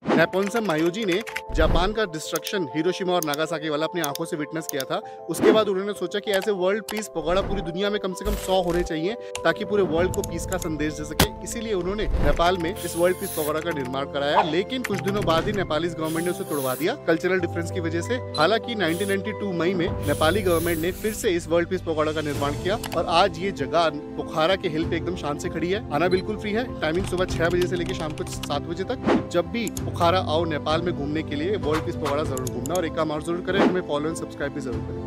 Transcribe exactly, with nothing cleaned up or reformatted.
नेपोन्सम मायोजी ने जापान का destruction Hiroshima और नागासाकी वाला अपनी आंखों से विटनेस किया था। उसके बाद उन्होंने सोचा कि ऐसे वर्ल्ड पीस पगोड़ा पूरी दुनिया में कम से कम सौ होने चाहिए ताकि पूरे वर्ल्ड को पीस का संदेश दे सके। इसीलिए उन्होंने नेपाल में इस वर्ल्ड पीस पगोड़ा का निर्माण कराया, लेकिन कुछ दिनों बाद ही नेपाली गवर्नमेंट ने उसे तोड़वा दिया कल्चरल डिफरेंस की वजह से। हालांकि नाइनटीन नाइंटी टू मई में नेपाली गवर्नमेंट ने फिर से इस वर्ल्ड पीस पगोड़ा का निर्माण किया और आज ये जगह पोखरा के हिल पे एकदम शान से खड़ी है। आना बिल्कुल फ्री है, टाइमिंग सुबह छह बजे से लेकर शाम को सात बजे तक। जब भी पोखरा आओ नेपाल में घूमने के लिए वर्ल्ड पीस पगोड़ा जरूर घूमना और एक काम और जरूर करें, हमें फॉलो एंड सब्सक्राइब भी जरूर करें।